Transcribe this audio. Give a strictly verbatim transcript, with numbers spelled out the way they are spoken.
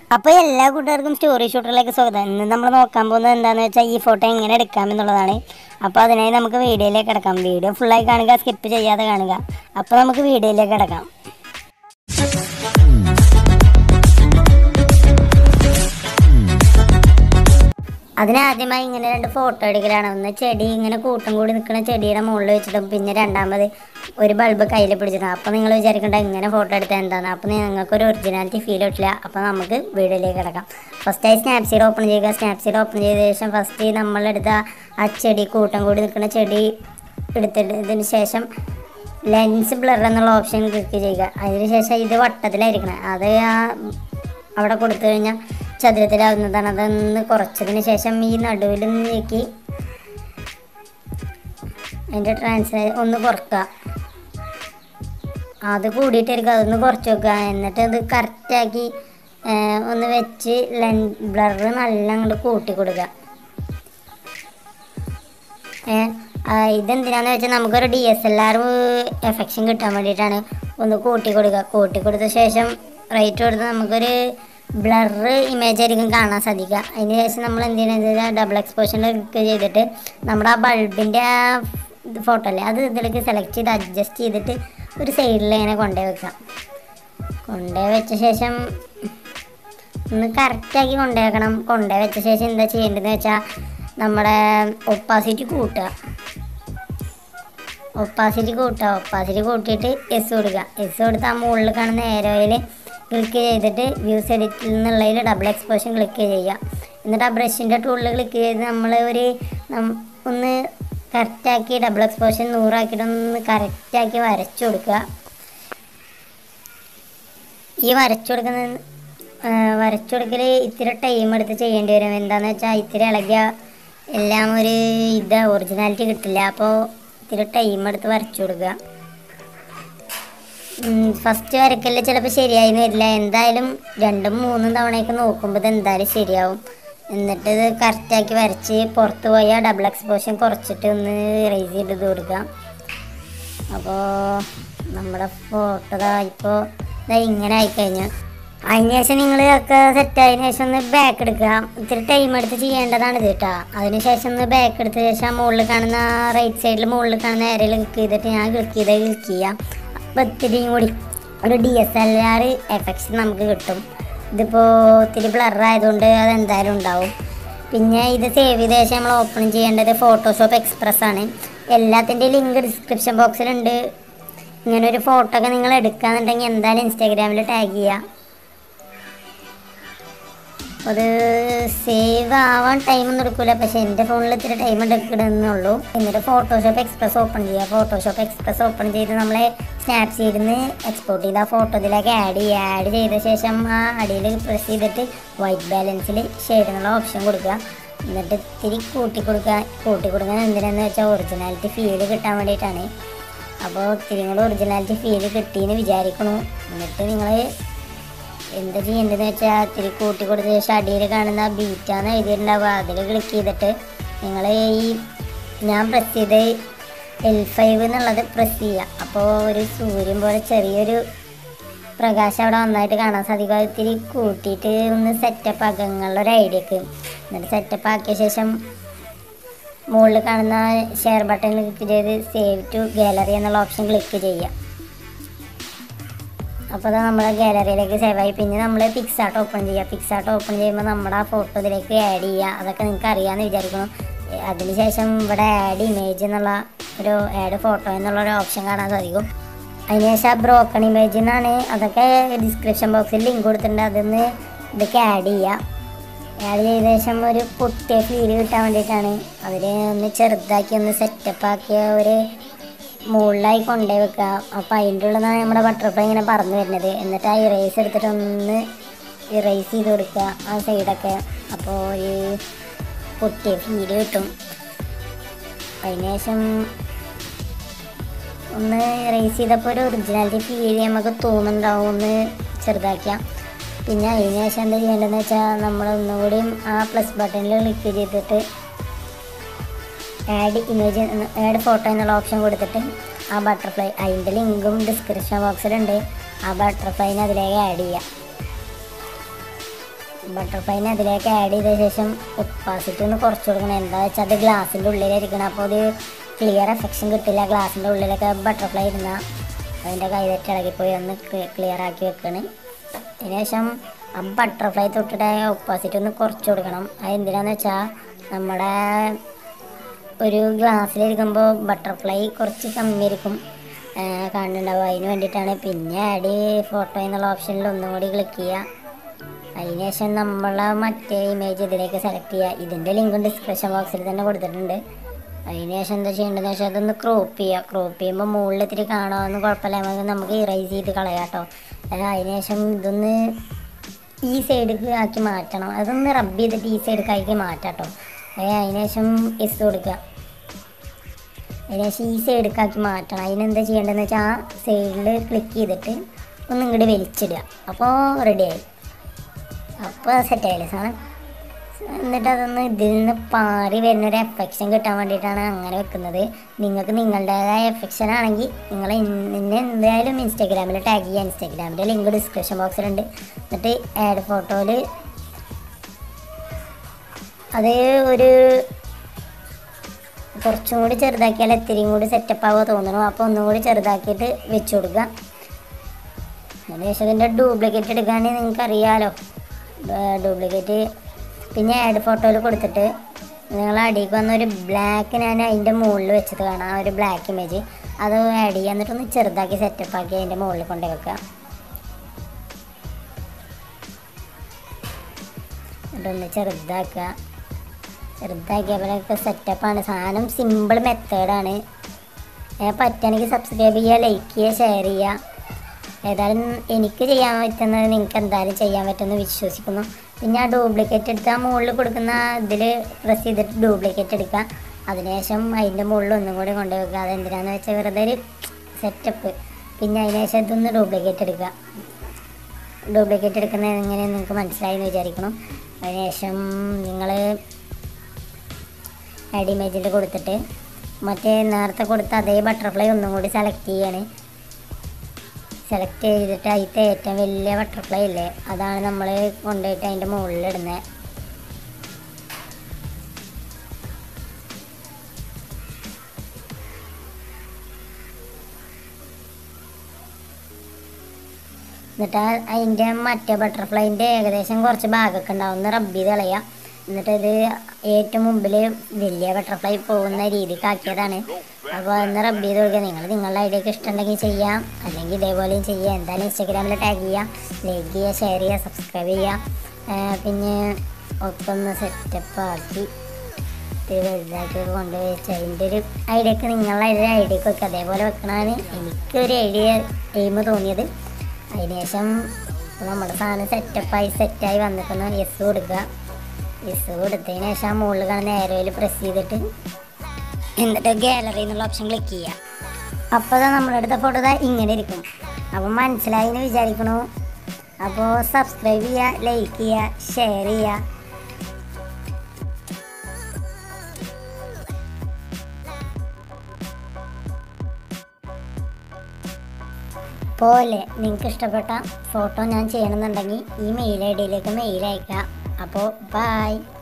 അപ്പോൾ എല്ലാ കൂട്ടുകാർക്കും സ്റ്റോറി ഷൂട്ടറിലേക്ക് സ്വാഗതം. ഇന്ന് നമ്മൾ നോക്കാൻ പോകുന്നത് എന്താണെന്ന് വെച്ചാൽ ഈ ഫോട്ടോ എങ്ങനെ എടുക്കാം എന്നുള്ളതാണ്. അപ്പോൾ അതിനായി നമുക്ക് വീഡിയോയിലേക്ക് കിടക്കാം. വീഡിയോ ഫുള്ളായി കാണുക, സ്കിപ്പ് ചെയ്യാതെ കാണുക. അപ്പോൾ നമുക്ക് വീഡിയോയിലേക്ക് കിടക്കാം. അതിനാദ്യമായി ഇങ്ങനെ രണ്ട് ഫോട്ടോ എടുക്കലാണ്. ഒന്ന് ചെടി ഇങ്ങനെ കൂട്ടം കൂടി നിൽക്കുന്ന ചെടിയുടെ മുകളിൽ വെച്ചിട്ടും പിന്നെ രണ്ടാമത് ഒരു ബൾബ് കയ്യിൽ പിടിച്ചിട്ടും. അപ്പോൾ നിങ്ങൾ വിചാരിക്കേണ്ട ഇങ്ങനെ ഫോട്ടോ എടുത്താൽ എന്താണ്, അപ്പോൾ നിങ്ങൾക്കൊരു ഒറിജിനാലിറ്റി ഫീൽ കിട്ടില്ല. അപ്പോൾ നമുക്ക് വീഡിയോയിലേക്ക് കിടക്കാം. ഫസ്റ്റായി സ്നാപ്സീഡ് ഓപ്പൺ ചെയ്യുക. സ്നാപ്സീഡ് ഓപ്പൺ ചെയ്ത ശേഷം ഫസ്റ്റ് നമ്മളെടുത്ത ആ ചെടി കൂട്ടം കൂടി നിൽക്കുന്ന ചെടി എടുത്തതിന് ശേഷം ലെൻസ് ബ്ലർ എന്നുള്ള ഓപ്ഷൻ ക്ലിക്ക് ചെയ്യുക. അതിന് ശേഷം ഇത് വട്ടത്തിലായിരിക്കണം, അത് ആ അവിടെ കൊടുത്തു കഴിഞ്ഞാൽ ചതുരത്തിലാവുന്നതാണ്. അതൊന്ന് കുറച്ചതിന് ശേഷം ഈ നടുവിൽ നീക്കി അതിൻ്റെ ട്രാൻസ് ഒന്ന് കുറക്കുക. അത് കൂടിയിട്ടായിരിക്കും, അതൊന്ന് കുറച്ച് വെക്കുക. എന്നിട്ട് അത് കറക്റ്റാക്കി ഒന്ന് വെച്ച് ലെൻ ബ്ലർ നല്ല അങ്ങോട്ട് കൂട്ടി കൊടുക്കുക. ഇതെന്തിനാന്ന് വെച്ചാൽ നമുക്കൊരു D S L R effection കിട്ടാൻ വേണ്ടിയിട്ടാണ്. ഒന്ന് കൂട്ടി കൊടുക്കുക. കൂട്ടി കൊടുത്ത ശേഷം റൈറ്റ് കൊടുത്ത് നമുക്കൊരു ബ്ലർ ഇമേജ് ആയിരിക്കും കാണാൻ സാധിക്കുക. അതിന് ശേഷം നമ്മൾ എന്ത് ചെയ്യുന്നത് വെച്ചാൽ ഡബിൾ എക്സ്പോഷനിൽ ക്ലിക്ക് ചെയ്തിട്ട് നമ്മുടെ ആ ബൾബിൻ്റെ ആ ഫോട്ടോ അല്ലേ അത് ഇതിലേക്ക് സെലക്ട് ചെയ്ത് അഡ്ജസ്റ്റ് ചെയ്തിട്ട് ഒരു സൈഡിൽ ഇങ്ങനെ കൊണ്ടുപോയി വെക്കാം. കൊണ്ടുപോയി വെച്ച ശേഷം ഒന്ന് കറക്റ്റാക്കി കൊണ്ടുപോയി വെക്കണം. കൊണ്ടുപോയി വെച്ച ശേഷം എന്താ ചെയ്യേണ്ടതെന്ന് വെച്ചാൽ നമ്മുടെ ഒപ്പാസിറ്റി കൂട്ടുക. ഒപ്പാസിറ്റി കൂട്ടുക ഒപ്പാസിറ്റി കൂട്ടിയിട്ട് എസ് കൊടുക്കുക. എസ് കൊടുത്ത് ആ മുകളിൽ കാണുന്ന ഏരോയിൽ ക്ലിക്ക് ചെയ്തിട്ട് വ്യൂസ് എഡിറ്റിൽ നിന്നുള്ളതിൽ ഡബിൾ എക്സ്പോഷൻ ക്ലിക്ക് ചെയ്യുക. എന്നിട്ട് ആ ബ്രഷിൻ്റെ ടൂളിൽ ക്ലിക്ക് ചെയ്ത് നമ്മൾ ഒരു ഒന്ന് കറക്റ്റാക്കി ഡബിൾ എക്സ്പോഷൻ നൂറാക്കിയിട്ട് ഒന്ന് കറക്റ്റാക്കി വരച്ചു കൊടുക്കുക. ഈ വരച്ചു കൊടുക്കുന്ന വരച്ചു കൊടുക്കൽ ഇത്തിരി ടൈം എടുത്ത് ചെയ്യേണ്ടി വരും. എന്താണെന്ന് വെച്ചാൽ ഇത്തിരി ഇളകിയ എല്ലാം ഒരു ഇത് ഒറിജിനാലിറ്റി കിട്ടില്ല. അപ്പോൾ ഇത്തിരി ടൈം എടുത്ത് വരച്ചു കൊടുക്കുക. ഫസ്റ്റ് വരക്കല് ചിലപ്പോൾ ശരിയായി വരില്ല. എന്തായാലും രണ്ടും മൂന്നും തവണയൊക്കെ നോക്കുമ്പോൾ ഇത് എന്തായാലും ശരിയാവും. എന്നിട്ട് ഇത് കറക്റ്റാക്കി വരച്ച് പുറത്ത് പോയാൽ ഡബിൾ എക്സ്പോഷൻ കുറച്ചിട്ട് ഒന്ന് റൈസ് ചെയ്ത് കൊടുക്കുക. അപ്പോൾ നമ്മുടെ ഫോട്ടോ ഇപ്പോൾ ഇതാ ഇങ്ങനെ ആയിക്കഴിഞ്ഞു. അതിന് ശേഷം നിങ്ങൾ ഒക്കെ സെറ്റായതിനു ശേഷം ഒന്ന് ബാക്ക് എടുക്കുക. ഇത്തിരി ടൈം എടുത്ത് ചെയ്യേണ്ടതാണ് ഇത് കേട്ടോ. അതിന് ശേഷം ഒന്ന് ബാക്ക് എടുത്ത ശേഷം മുകളിൽ കാണുന്ന റൈറ്റ് സൈഡിൽ മുകളിൽ കാണുന്ന ഏരിയയിൽ ക്ലിക്ക് ചെയ്തിട്ട് ഞാൻ ക്ലിക്ക് ചെയ്ത് ക്ലിക്ക് ചെയ്യാം. അപ്പോൾ ഇത്തിരിയും കൂടി ഒരു D S L R effection നമുക്ക് കിട്ടും. ഇതിപ്പോൾ ഇത്തിരി ബ്ലർ ആയതുകൊണ്ട് അതെന്തായാലും ഉണ്ടാവും. പിന്നെ ഇത് സേവ് ചെയ്ത ശേഷം നമ്മൾ ഓപ്പൺ ചെയ്യേണ്ടത് ഫോട്ടോഷോപ്പ് എക്സ്പ്രസ് ആണ്. എല്ലാത്തിൻ്റെ ലിങ്ക് ഡിസ്ക്രിപ്ഷൻ ബോക്സിലുണ്ട്. ഇങ്ങനെ ഒരു ഫോട്ടോ ഒക്കെ നിങ്ങൾ എടുക്കുകയെന്നുണ്ടെങ്കിൽ എന്തായാലും ഇൻസ്റ്റാഗ്രാമിൽ ടാഗ് ചെയ്യുക. അത് സേവ് ആവാൻ ടൈമൊന്നും എടുക്കില്ല, പക്ഷേ എൻ്റെ ഫോണിൽ ഇത്തിരി ടൈം എടുക്കണമെന്നുള്ളൂ. എന്നിട്ട് ഫോട്ടോഷോപ്പ് എക്സ്പ്രസ് ഓപ്പൺ ചെയ്യുക. ഫോട്ടോഷോപ്പ് എക്സ്പ്രസ് ഓപ്പൺ ചെയ്ത് നമ്മളെ സ്നാപ്സീഡിൽ നിന്ന് എക്സ്പോർട്ട് ചെയ്ത് ആ ഫോട്ടോ ഇതിലേക്ക് ആഡ് ചെയ്യുക. ആഡ് ചെയ്ത ശേഷം ആ അടിയിൽ പ്രസ് ചെയ്തിട്ട് വൈറ്റ് ബാലൻസിൽ ഷെയ്ഡ് എന്നുള്ള ഓപ്ഷൻ കൊടുക്കുക. എന്നിട്ട് ഇത്തിരി കൂട്ടി കൊടുക്കുക. കൂട്ടി കൊടുക്കാൻ എന്തിനാന്ന് വെച്ചാൽ ഒറിജിനാലിറ്റി ഫീല് കിട്ടാൻ വേണ്ടിയിട്ടാണ്. അപ്പോൾ ഇത്തിരി കൂടെ ഒറിജിനാലിറ്റി ഫീല് കിട്ടിയെന്ന് വിചാരിക്കണു. എന്നിട്ട് നിങ്ങൾ എന്താ ചെയ്യേണ്ടതെന്ന് വെച്ചാൽ ഇത്തിരി കൂട്ടി കൊടുത്ത ശേഷം അടിയിൽ കാണുന്ന ബീറ്റാന്ന് എഴുതിയിട്ടുണ്ടാവുക, അതിൽ ക്ലിക്ക് ചെയ്തിട്ട് നിങ്ങൾ ഈ ഞാൻ പ്രസ് ചെയ്ത് എൽ ഫൈവ് എന്നുള്ളത് പ്രസ് ചെയ്യുക. അപ്പോൾ ഒരു സൂര്യൻ പോലെ ചെറിയൊരു പ്രകാശം അവിടെ നന്നായിട്ട് കാണാൻ സാധിക്കും. അത് ഇത്തിരി കൂട്ടിയിട്ട് ഒന്ന് സെറ്റപ്പ് ആക്കുക നിങ്ങളൊരു ഐഡിയക്ക്. എന്നിട്ട് സെറ്റപ്പ് ആക്കിയ ശേഷം മുകളിൽ കാണുന്ന ഷെയർ ബട്ടൺ ക്ലിക്ക് ചെയ്ത് സേവ് ടു ഗാലറി എന്നുള്ള ഓപ്ഷൻ ക്ലിക്ക് ചെയ്യുക. അപ്പോൾ അത് നമ്മുടെ ഗാലറിയിലേക്ക് സേവ് ആയി. പിന്നെ നമ്മൾ പിക്സാർട്ട് ഓപ്പൺ ചെയ്യുക. പിക്സാർട്ട് ഓപ്പൺ ചെയ്യുമ്പോൾ നമ്മുടെ ആ ഫോട്ടോ ഇതിലേക്ക് ആഡ് ചെയ്യുക. അതൊക്കെ നിങ്ങൾക്ക് അറിയാമെന്ന് വിചാരിക്കണം. അതിനുശേഷം ഇവിടെ ആഡ് ഇമേജ് എന്നുള്ള ഒരു ആഡ് ഫോട്ടോ എന്നുള്ളൊരു ഓപ്ഷൻ കാണാൻ സാധിക്കും. അതിനുശേഷം ആ ബ്രോക്കൺ ഇമേജ് എന്നാണ്, അതൊക്കെ ഡിസ്ക്രിപ്ഷൻ ബോക്സിൽ ലിങ്ക് കൊടുത്തിട്ടുണ്ട്. അതൊന്ന് ഇതൊക്കെ ആഡ് ചെയ്യുക. ആഡ് ചെയ്ത ശേഷം ഒരു പൊട്ടിയ ഫീല് കിട്ടാൻ വേണ്ടിയിട്ടാണ്. അതിൽ ഒന്ന് ചെറുതാക്കി ഒന്ന് സെറ്റപ്പ് ആക്കിയ ഒരു മുകളിലായി കൊണ്ടുപോയി വെക്കുക. അപ്പോൾ അതിൻ്റെ ഉള്ളതാണ് നമ്മുടെ ബട്ടർഫ്ലൈ ഇങ്ങനെ പറന്ന് വരുന്നത്. എന്നിട്ട് ആ ഇറേസ് എടുത്തിട്ട് ഒന്ന് ഇറേസ് ചെയ്ത് കൊടുക്കുക ആ സൈഡൊക്കെ. അപ്പോൾ ഒരു പൊട്ടിയ ഫീല് കിട്ടും. അതിന് ശേഷം ഒന്ന് ഇറേസ് ചെയ്തപ്പോൾ ഒരു ഒറിജിനാലിറ്റി ഫീൽ നമുക്ക് തോന്നുന്നുണ്ടാവും. ഒന്ന് ചെറുതാക്കിയാൽ പിന്നെ അതിന് ശേഷം എന്താ ചെയ്യേണ്ടതെന്ന് വെച്ചാൽ നമ്മൾ ഒന്നുകൂടിയും ആ പ്ലസ് ബട്ടണിൽ ക്ലിക്ക് ചെയ്തിട്ട് ആഡ് ഇമേജ് ആഡ് ഫോട്ടോ എന്നുള്ള ഓപ്ഷൻ കൊടുത്തിട്ട് ആ ബട്ടർഫ്ലൈ അതിൻ്റെ ലിങ്കും ഡിസ്ക്രിപ്ഷൻ ബോക്സിലുണ്ട്. ആ ബട്ടർഫ്ലൈനെ അതിലേക്ക് ആഡ് ചെയ്യുക. ബട്ടർഫ്ലൈനെ അതിലേക്ക് ആഡ് ചെയ്ത ശേഷം ഒപ്പാസിറ്റി ഒന്ന് കുറച്ച് കൊടുക്കണം. എന്താ വെച്ചാൽ അത് ഗ്ലാസിൻ്റെ ഉള്ളിലിരിക്കണം, അപ്പോൾ ഒരു ക്ലിയർ എഫക്ഷൻ കിട്ടില്ല. ഗ്ലാസിൻ്റെ ഉള്ളിലൊക്കെ ബട്ടർഫ്ലൈ ഇരുന്നാൽ അതിൻ്റെ കൈതെറ്റ് ഇളകിപ്പോയി ഒന്ന് ക്ലിയർ ആക്കി വെക്കണം. അതിനുശേഷം ആ ബട്ടർഫ്ലൈ തൊട്ടിട്ട് ഒപ്പാസിറ്റി ഒന്ന് കുറച്ച് കൊടുക്കണം. അത് എന്തിനാന്ന് വെച്ചാൽ നമ്മുടെ ഒരു ഗ്ലാസ്സിലിരിക്കുമ്പോൾ ബട്ടർഫ്ലൈ കുറച്ച് കമ്മിയായിരിക്കും കാണുന്നുണ്ടാവും, അതിന് വേണ്ടിയിട്ടാണ്. പിന്നെ ആഡ് ഫോട്ടോ എന്നുള്ള ഓപ്ഷനിൽ ഒന്നും കൂടി ക്ലിക്ക് ചെയ്യുക. അതിനുശേഷം നമ്മൾ മറ്റേ ഇമേജ് ഇതിലേക്ക് സെലക്ട് ചെയ്യുക. ഇതിൻ്റെ ലിങ്ക് ഡിസ്ക്രിപ്ഷൻ ബോക്സിൽ തന്നെ കൊടുത്തിട്ടുണ്ട്. അതിനുശേഷം എന്താ ചെയ്യേണ്ടതെന്ന് വെച്ചാൽ അതൊന്ന് ക്രോപ്പ് ചെയ്യുക. ക്രോപ്പ് ചെയ്യുമ്പോൾ മുകളിൽ ഇത്തിരി കാണാമെന്ന് കുഴപ്പമില്ല, നമുക്ക് ഇറേസ് ചെയ്ത് കളയാം കേട്ടോ. അതിനുശേഷം ഇതൊന്ന് ഈ സൈഡിലേക്ക് ആക്കി മാറ്റണം. അതൊന്ന് റബ്ബ് ചെയ്തിട്ട് ഈ സൈഡിലേക്ക് ആക്കി മാറ്റാം കേട്ടോ. അതിനുശേഷം എസ് കൊടുക്കുക. അതിനുശേഷം ഈ സൈഡിലേക്ക് ആക്കി മാറ്റണം. അതിനെന്താ ചെയ്യേണ്ടതെന്ന് വെച്ചാൽ ആ സൈഡിൽ ക്ലിക്ക് ചെയ്തിട്ട് ഒന്ന് ഇങ്ങോട്ട് വലിച്ചിടുക. അപ്പോൾ റെഡിയായി, അപ്പോൾ സെറ്റായില്ലേ സാധനം. എന്നിട്ട് അതൊന്ന് ഇതിൽ നിന്ന് പാറി വരുന്നൊരു എഫക്ഷൻ കിട്ടാൻ വേണ്ടിയിട്ടാണ് അങ്ങനെ വെക്കുന്നത്. നിങ്ങൾക്ക് നിങ്ങളുടേതായ എഫക്ഷൻ ആണെങ്കിൽ നിങ്ങൾ ഇന്നെ എന്തായാലും ഇൻസ്റ്റാഗ്രാമിൽ ടാഗ് ചെയ്യുക. ഇൻസ്റ്റാഗ്രാമിൻ്റെ ലിങ്ക് ഡിസ്ക്രിപ്ഷൻ ബോക്സിലുണ്ട്. എന്നിട്ട് ആഡ് ഫോട്ടോയിൽ അത് ഒരു കുറച്ചും കൂടി ചെറുതാക്കിയാൽ എത്തിരിയും കൂടി സെറ്റപ്പ് ആവുക തോന്നുന്നു. അപ്പോൾ ഒന്നും കൂടി ചെറുതാക്കിയിട്ട് വെച്ച് കൊടുക്കുക. അതിനുശേഷം ഇതിൻ്റെ ഡ്യൂപ്ലിക്കേറ്റ് എടുക്കുകയാണെങ്കിൽ നിങ്ങൾക്കറിയാമല്ലോ, ഡ്യൂപ്ലിക്കേറ്റ് പിന്നെ ആഡ് ഫോട്ടോയിൽ കൊടുത്തിട്ട് നിങ്ങൾ അടിയിലേക്ക് വന്നൊരു ബ്ലാക്ക് ഞാൻ അതിൻ്റെ മുകളിൽ വെച്ചത് കാണാം, ഒരു ബ്ലാക്ക് ഇമേജ് അത് ആഡ് ചെയ്യുക. എന്നിട്ടൊന്ന് ചെറുതാക്കി സെറ്റപ്പ് ആക്കി അതിൻ്റെ മുകളിൽ കൊണ്ടു വെക്കുക. എന്നിട്ടൊന്ന് ചെറുതാക്കുക. ചെറുതാക്കിയപ്പോഴൊക്കെ സെറ്റപ്പാണ് സാധനം. സിമ്പിൾ മെത്തേഡാണ്. പറ്റുകയാണെങ്കിൽ സബ്സ്ക്രൈബ് ചെയ്യുക, ലൈക്ക് ചെയ്യുക, ഷെയർ ചെയ്യുക. ഏതായാലും എനിക്ക് ചെയ്യാൻ പറ്റുന്നത് നിങ്ങൾക്ക് എന്തായാലും ചെയ്യാൻ പറ്റുമെന്ന് വിശ്വസിക്കുന്നു. പിന്നെ ആ ഡ്യൂപ്ലിക്കേറ്റ് എടുത്ത് ആ മുകളിൽ കൊടുക്കുന്ന ഇതിൽ പ്രസ് ചെയ്തിട്ട് ഡ്യൂപ്ലിക്കേറ്റ് എടുക്കുക. അതിനുശേഷം അതിൻ്റെ മുകളിൽ ഒന്നും കൂടി കൊണ്ടു വെക്കുക. അതെന്തിനാന്ന് വെച്ചാൽ വെറുതെ ഒരു സെറ്റപ്പ്. പിന്നെ അതിനുശേഷം ഇതൊന്ന് ഡ്യൂപ്ലിക്കേറ്റ് എടുക്കുക. ഡ്യൂപ്ലിക്കേറ്റ് എടുക്കുന്നത് എങ്ങനെയെന്ന് നിങ്ങൾക്ക് മനസ്സിലായി എന്ന് വിചാരിക്കണം. അതിനുശേഷം നിങ്ങൾ ആഡ് ഇമേജിൽ കൊടുത്തിട്ട് മറ്റേ നേരത്തെ കൊടുത്ത അതേ ബട്ടർഫ്ലൈ ഒന്നും കൂടി സെലക്ട് ചെയ്യാണ്. സെലക്ട് ചെയ്തിട്ട് അതിൻ്റെ ഏറ്റവും വലിയ ബട്ടർഫ്ലൈ ഇല്ലേ, അതാണ് നമ്മൾ കൊണ്ടുപോയിട്ട് അതിൻ്റെ മുകളിലിടുന്നത്. എന്നിട്ട് അതിൻ്റെ മറ്റേ ബട്ടർഫ്ലൈൻ്റെ ഏകദേശം കുറച്ച് ഭാഗമൊക്കെ ഉണ്ടാവും, ഒന്ന് റബ്ബ് ചെയ്ത് കളയുക. എന്നിട്ട് ഇത് ഏറ്റവും മുമ്പിൽ വലിയ ബട്ടർഫ്ലൈ പോകുന്ന രീതിക്ക് ആക്കിയതാണ്. അപ്പോൾ ഒന്ന് റബ്ബ് ചെയ്ത് കൊടുക്കുക. നിങ്ങൾ നിങ്ങളുടെ ഐഡിയക്ക് ഇഷ്ടമുണ്ടെങ്കിൽ ചെയ്യാം, അല്ലെങ്കിൽ ഇതേപോലെയും ചെയ്യാം. എന്തായാലും ഇൻസ്റ്റാഗ്രാമിൽ ടാഗ് ചെയ്യുക, ലൈക്ക് ചെയ്യുക, ഷെയർ ചെയ്യുക, സബ്സ്ക്രൈബ് ചെയ്യുക. പിന്നെ ഒക്കെ ഒന്ന് സെറ്റപ്പ് ആക്കി വലുതാക്കി കൊണ്ടുപോയി വെച്ചാൽ അതിൻ്റെ ഒരു ഐഡിയക്ക് നിങ്ങളുടെ ഒരു ഐഡിയക്ക് വെക്കുക. അതേപോലെ വെക്കണമാണ് എനിക്കൊരു ഐഡിയ എയിം തോന്നിയത്. അതിനുശേഷം നമ്മുടെ സാധനം സെറ്റപ്പായി സെറ്റായി വന്നിട്ടൊന്ന് യെസ് കൊടുക്കുക. യെസ് കൊടുത്തതിന് ശേഷം ആ മുകളിൽ കാണുന്ന ഏരോയിൽ പ്രസ് ചെയ്തിട്ട് എന്നിട്ട് ഗാലറി എന്നുള്ള ഓപ്ഷൻ ക്ലിക്ക് ചെയ്യുക. അപ്പോൾ നമ്മുടെ അടുത്ത ഫോട്ടോ ഇങ്ങനെ ഇരിക്കും. അപ്പം മനസ്സിലായി എന്ന് വിചാരിക്കണു. അപ്പോൾ സബ്സ്ക്രൈബ് ചെയ്യുക, ലൈക്ക് ചെയ്യുക, ഷെയർ ചെയ്യുക. പോലെ നിങ്ങൾക്ക് ഇഷ്ടപ്പെട്ട ഫോട്ടോ ഞാൻ ചെയ്യണമെന്നുണ്ടെങ്കിൽ ഈ മെയിൽ ഐ ഡിയിലേക്ക് മെയിൽ അയക്കുക. അപ്പോൾ ബൈ.